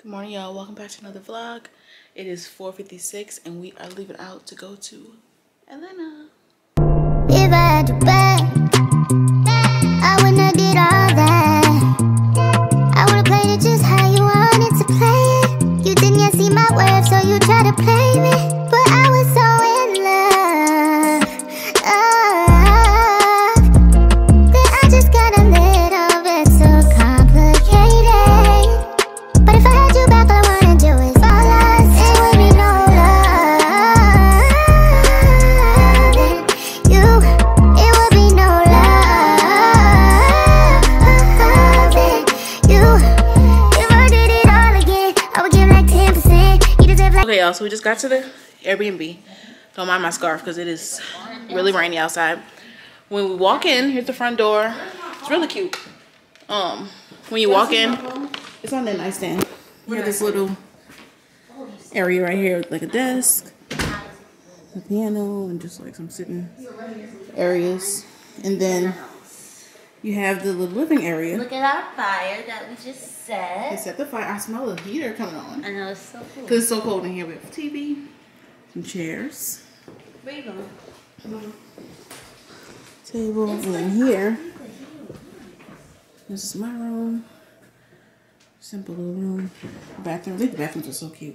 Good morning, y'all. Welcome back to another vlog. It is 4:56 and we are leaving out to go to Atlanta. If I had to bet, I wouldn't have did all that. I would have played it just how you wanted to play it. You didn't yet see my worth, so you tried to play me. But I was so in love, that I just got a little bit too complicated. But if I had you back, all I wanna do is fall us. It would be no love in you. It would be no love in you. If I did it all again, I would give like 10%. You deserve like. Okay, y'all, so we just got to the Airbnb. Don't mind my scarf because it is really rainy outside. When we walk in, here's the front door. It's really cute. When you walk in, it's on that nightstand. We have this little area right here with like a desk, a piano, and just like some sitting areas. And then you have the little living area. Look at our fire that we just set. They set the fire. I smell the heater coming on. I know, it's so cool. Because it's so cold in here. We have a TV, some chairs, Where you going? table, and then here, this is my room. Simple little room. Bathroom. I think the bathrooms are so cute.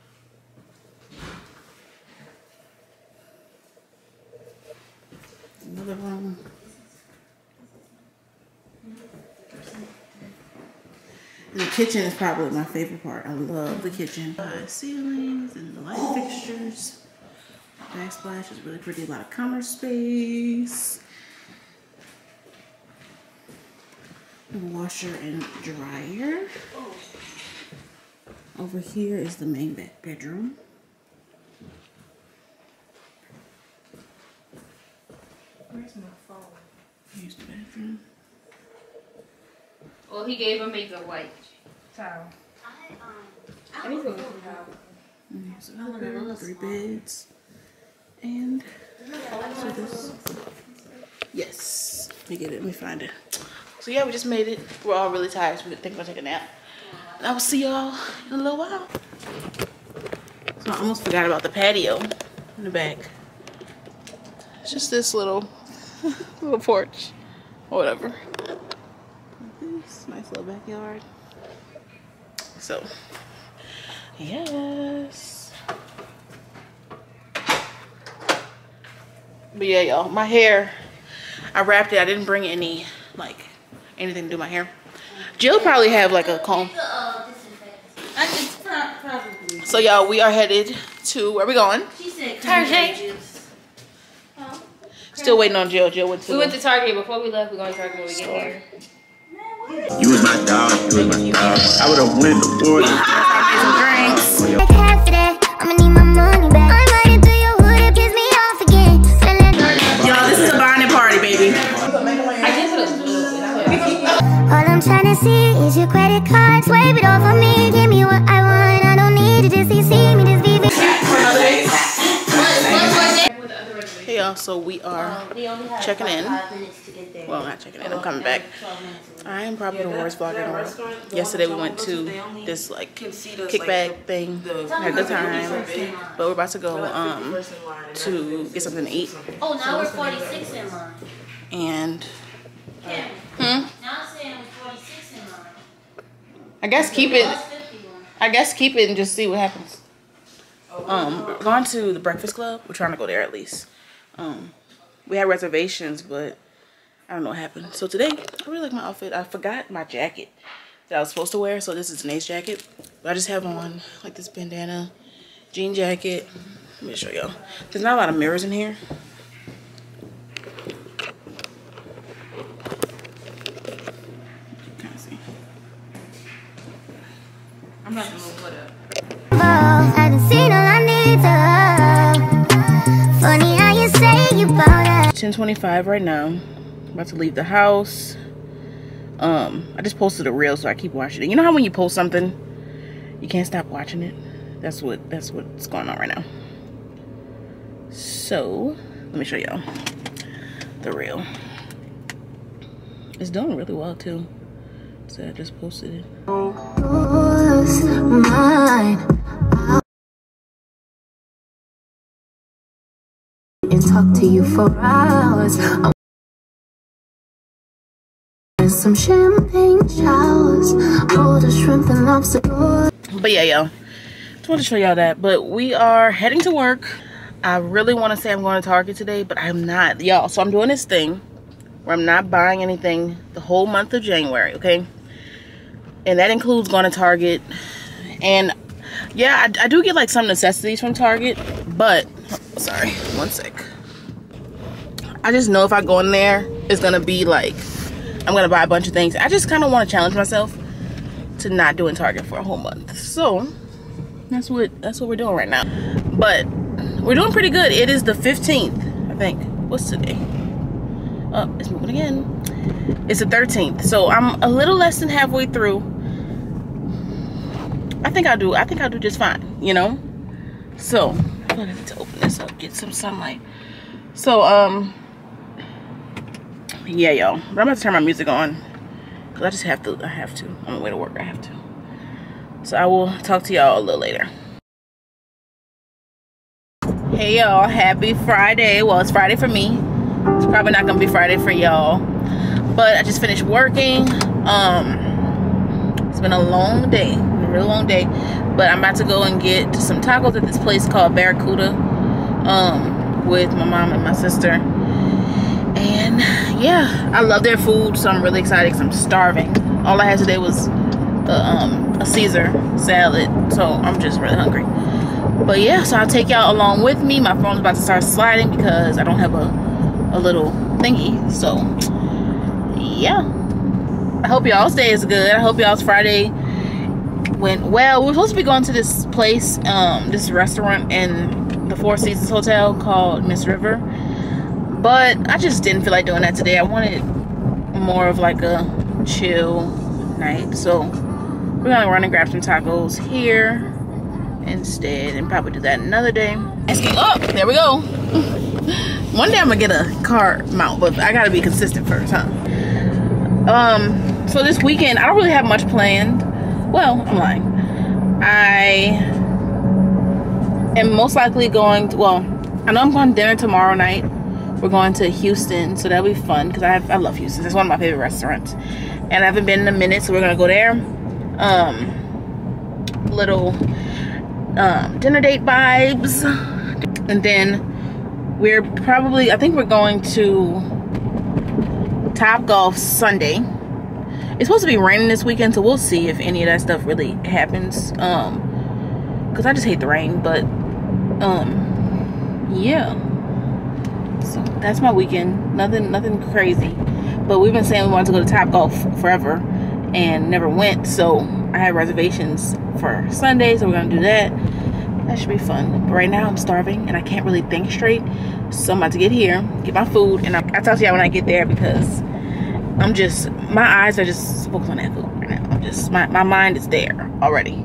Another room. And the kitchen is probably my favorite part. I love the kitchen. High ceilings and the light fixtures. Backsplash is really pretty. A lot of counter space. Washer and dryer. Over here is the main bedroom. Where's my phone? Here's the bedroom. Well, he gave him a white towel. I need to go get some help. And here's another bedroom, 3 beds. And so this. Yes. Let me get it. Let me find it. So yeah, we just made it. We're all really tired, so we think we're gonna take a nap. And I will see y'all in a little while. So I almost forgot about the patio in the back. It's just this little little porch or whatever. This nice little backyard. So yes. But yeah, y'all, my hair, I wrapped it. I didn't bring any like anything to do my hair. Jill probably have like a comb. Probably. So y'all, we are headed to, where we going? She said Target. juice. Still waiting on Jill. Jill went to We went to Target before we left. We're going to Target when we get here. You was my dog, you was my dog. I would have win the war. some drinks. Like half of that, I'ma need my money back. I'm riding through your hood, it piss me off again. Y'all, this is a bonding party, baby. I guess it was a little bit. All I'm trying to see is your credit card. Swipe it off on me, give me what I want. I don't need to just see me, just leave it. Hey y'all, so we are We only have checking in. 5 minutes to get there. Well, not checking in, I'm coming back. I am probably the worst vlogger in the world. Yesterday we went to this like kickback thing, had a good time, but we're about to go to get something to eat. Oh, now we're 46 in line. And Now it's saying we're 46 in line. I guess keep it, Plus 51. I guess keep it and just see what happens. We're going to the Breakfast Club. We're trying to go there at least. We had reservations, but I don't know what happened. So today, I really like my outfit. I forgot my jacket that I was supposed to wear. So this is Danae's jacket. But I just have on like this bandana, jean jacket. Let me show y'all. There's not a lot of mirrors in here. Kind of see. I'm not going to move it up. I done seen all I need to. Funny how you say you bought it. 10:25 right now. About to leave the house. I just posted a reel, so I keep watching it. You know how when you post something, you can't stop watching it? That's what's going on right now. So let me show y'all the reel. It's doing really well too. So I just posted it. And talk to you for hours. Some champagne showers, all the shrimp and lobster. But yeah, y'all, just want to show y'all that. But we are heading to work. I really want to say I'm going to Target today, but I'm not, y'all. So I'm doing this thing where I'm not buying anything the whole month of January, okay? And that includes going to Target. And yeah, I do get like some necessities from Target, but sorry, one sec. I just know if I go in there, it's gonna be like I'm gonna buy a bunch of things. I just kind of want to challenge myself to not doing Target for a whole month. So that's what we're doing right now. But we're doing pretty good. It is the 15th, I think. What's today? Oh, it's moving again. It's the 13th. So I'm a little less than halfway through. I think I'll do just fine, you know? So I'm gonna need to open this up, get some sunlight. So yeah, y'all. But I'm about to turn my music on. Cause I just have to. I have to. On the way to work, I have to. So I will talk to y'all a little later. Hey y'all, happy Friday. Well, it's Friday for me. It's probably not gonna be Friday for y'all. But I just finished working. It's been a long day. A real long day. But I'm about to go and get some tacos at this place called Barracuda. With my mom and my sister. And yeah, I love their food, so I'm really excited because I'm starving. All I had today was a Caesar salad, so I'm just really hungry. But yeah, so I'll take y'all along with me. My phone's about to start sliding because I don't have a little thingy. So yeah, I hope y'all's day is good. I hope y'all's Friday went well. We're supposed to be going to this place, this restaurant in the Four Seasons Hotel called Miss River. But I just didn't feel like doing that today. I wanted more of like a chill night. So we're gonna run and grab some tacos here instead and probably do that another day. Oh, there we go. One day I'm gonna get a car mount, but I gotta be consistent first, huh? So this weekend, I don't really have much planned. Well, I'm lying. I am most likely going to, well, I know I'm going to dinner tomorrow night. We're going to Houston, so that'll be fun because I love Houston. It's one of my favorite restaurants, and I haven't been in a minute, so we're gonna go there. Little dinner date vibes, and then we're probably, I think we're going to Top Golf Sunday. It's supposed to be raining this weekend, so we'll see if any of that stuff really happens. Because I just hate the rain, but yeah. So that's my weekend. Nothing crazy. But we've been saying we wanted to go to Top Golf forever and never went. So I have reservations for Sunday, so we're gonna do that. That should be fun. But right now I'm starving and I can't really think straight. So I'm about to get here, get my food, and I'll talk to y'all when I get there because I'm just, my eyes are just focused on that food right now. I'm just, my mind is there already.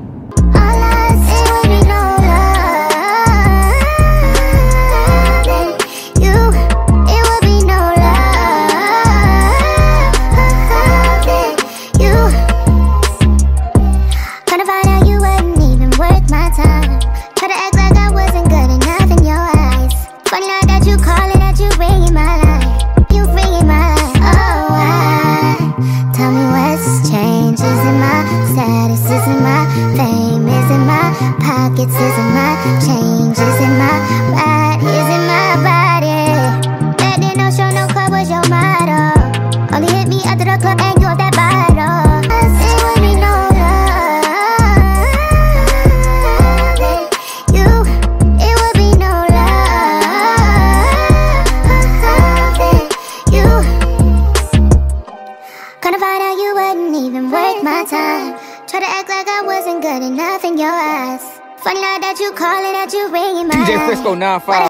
DJ Frisco 95.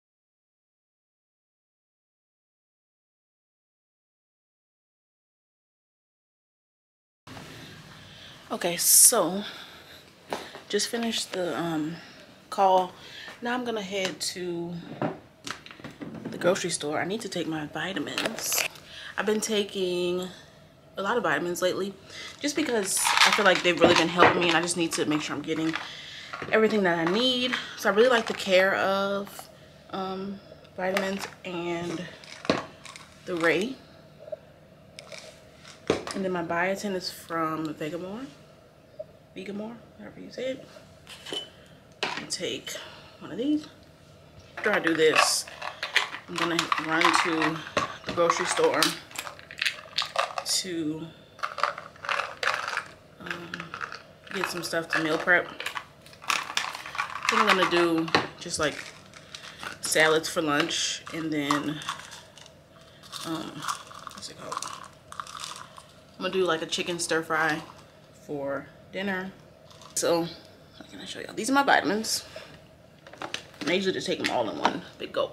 Okay, so just finished the call. Now I'm gonna head to the grocery store. I need to take my vitamins. I've been taking a lot of vitamins lately, just because I feel like they've really been helping me, and I just need to make sure I'm getting everything that I need. So I really like the Care of vitamins and the Ray. And then my biotin is from Vegamore, however you say it. And take one of these. After I do this, I'm gonna run to the grocery store to get some stuff to meal prep. I think I'm gonna do just like salads for lunch, and then what's it called? I'm gonna do like a chicken stir fry for dinner. So how can I show y'all? These are my vitamins. And I usually just take them all in one big gulp.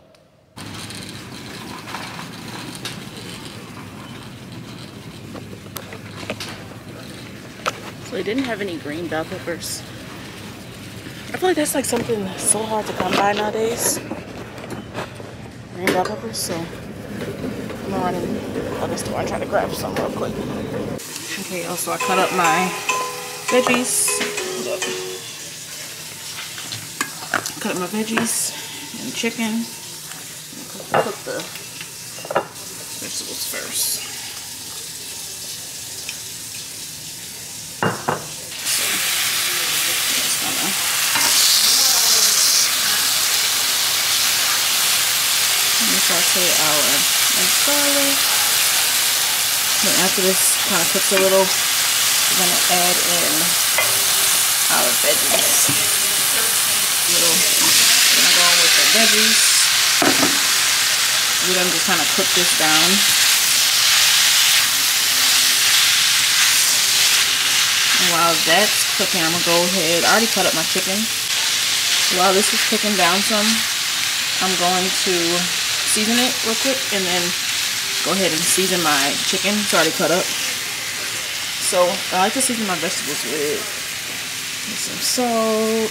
So they didn't have any green bell peppers. I feel like that's like something so hard to come by nowadays. Green bell peppers, so I'm gonna run in the other store and try to grab some real quick. Okay, also I cut up my veggies. Hold up. Cut up my veggies and chicken. Cook the vegetables first. Saute our garlic. Then after this kind of cooks a little, we're gonna add in our veggies. We're gonna go with the veggies. We're gonna just kind of cook this down. And while that's cooking, I'm gonna go ahead. I already cut up my chicken. While this is cooking down some, I'm going to season it real quick, and then go ahead and season my chicken. It's already cut up. So I like to season my vegetables with some salt.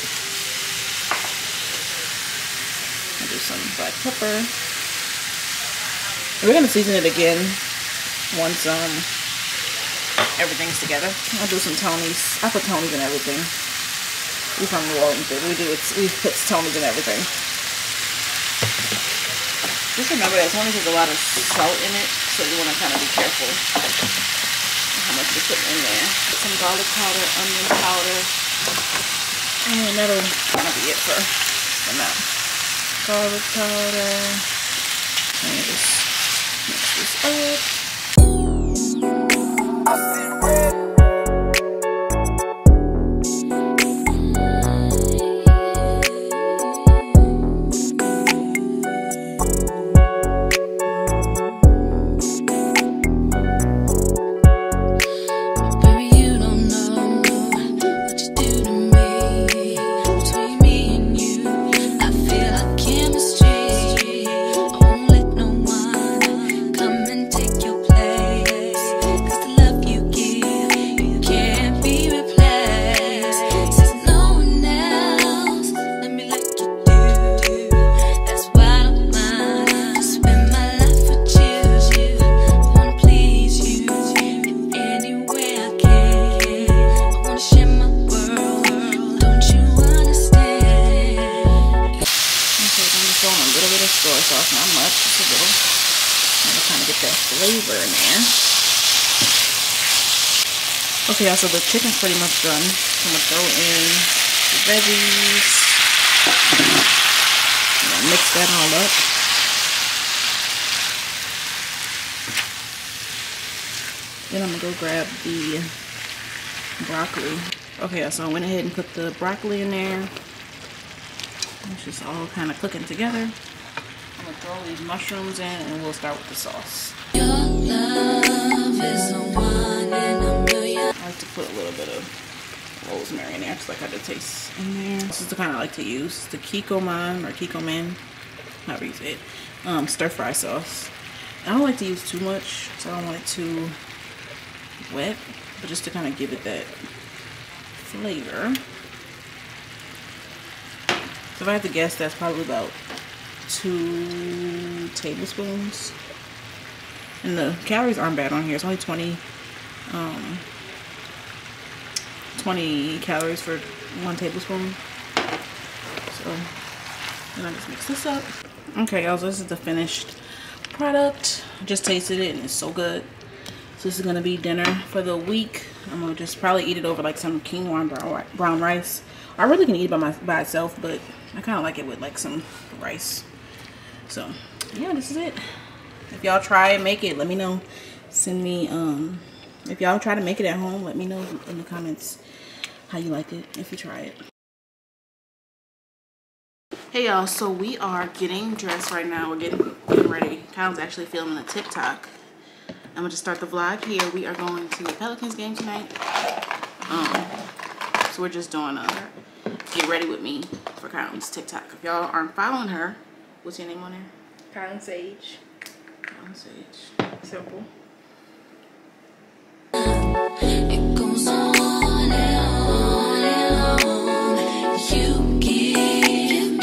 I'll do some black pepper. And we're gonna season it again once everything's together. I'll do some Tony's. I put Tony's in everything. We from New Orleans, we put Tony's in everything. Just remember that Tony's has a lot of salt in it, so you want to kind of be careful how much you're putting in there. Some garlic powder, onion powder, and that'll kind of be it for now. Garlic powder, and just mix this up. Okay, so the chicken's pretty much done. I'm gonna throw in the veggies. I'm gonna mix that all up. Then I'm gonna go grab the broccoli. Okay, so I went ahead and put the broccoli in there. It's just all kind of cooking together. I'm gonna throw these mushrooms in, and we'll start with the sauce. Your love is the one in a million. I like to put a little bit of rosemary in there, just like how the taste in there. This is the kind I like to use, the Kikkoman or Kikkoman, however you say it, stir fry sauce. I don't like to use too much, so I don't want it too wet, but just to kind of give it that flavor. So if I have to guess, that's probably about 2 tablespoons. And the calories aren't bad on here. It's only 20 20 calories for 1 tablespoon. So then I just mix this up. Okay, y'all, so this is the finished product. I just tasted it and it's so good. So this is gonna be dinner for the week. I'm gonna just probably eat it over like some quinoa and brown rice. I really can eat it by itself, but I kind of like it with like some rice. So yeah, this is it. If y'all try it, make it, let me know. Send me if y'all try to make it at home, let me know in the comments how you like it if you try it. Hey y'all, so we are getting dressed right now. We're getting ready. Kyle's actually filming a TikTok. I'm gonna just start the vlog here. We are going to the Pelicans game tonight. So we're just doing a get ready with me for Kyle's TikTok. If y'all aren't following her, what's your name on there? Kylan Sage. Kylan Sage. Simple. It goes on and on and on. You give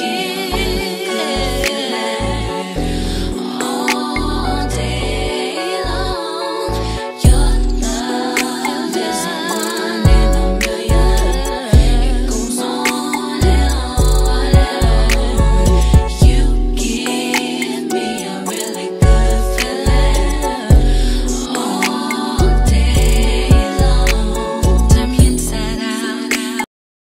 all day long. Your love is one in a million. It goes on and on and on. You give me a really good feeling all day long. Turn me inside out.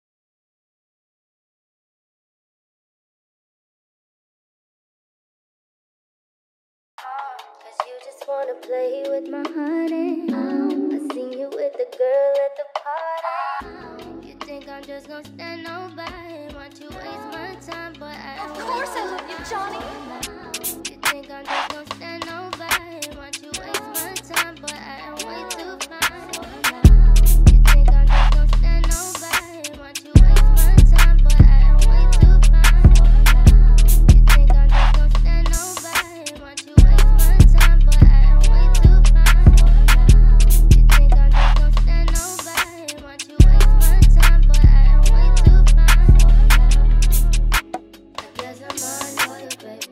Cause you just wanna play with my heart and I seen you with the girl at the party. You think I'm just gonna stand nobody? Want you waste my time, but I Of course I love you, Johnny. You think I'm just gonna stand nobody? Want you waste my time, but I am way too fine. You think I'm just gonna stand nobody? Want you waste my time, but I am way too fine. You think I'm just gonna stand nobody? Want you waste my time, but I am way too fine. You think I'm just gonna stand nobody? Want you waste my time, but I am way too fine. I guess I'm on you, baby.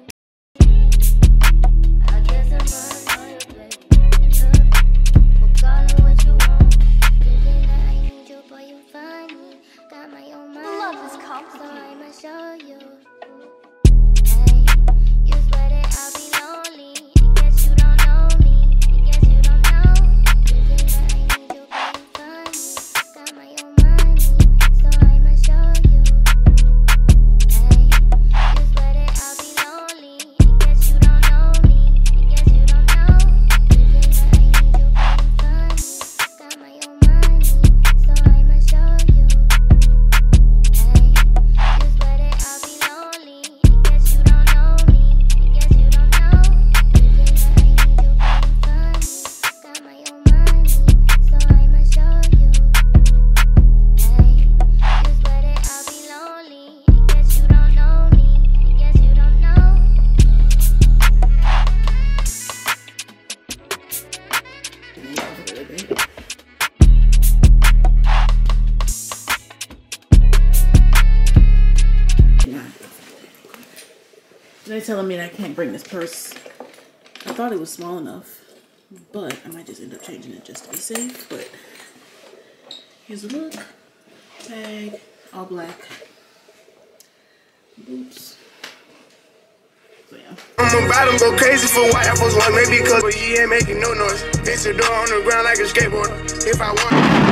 I guess I'm on you, baby. We'll call it what you want. Thinking that I need you, boy, you find me. Got my own mind. Love is So complicated. I'ma show you. Hey, you swear that I'll be lonely. I guess you don't know me. I guess you don't know. Thinking that I need you, boy, you find me. Got my own mind. So I'ma show you. Hey, you swear that I'll be lonely. I guess you don't know me. I guess you don't know. Thinking that I need you, boy, you find me. Got my own mind. So I'ma show you. Hey, you swear that I'll be lonely. I guess you don't know me. I guess you don't know. Thinking that I need you, boy, you find me. Got my own mind. So I'ma show you. Hey, you swear that I'll be lonely. I guess you don't know me. I guess you don't know. They're telling me that I can't bring this purse. I thought it was small enough, but I might just end up changing it just to be safe. But here's the look. Bag, all black. Boots. So yeah. I'm about to go crazy for white apples, one maybe cause he ain't making no noise. Fix the door on the ground like a skateboarder. If I want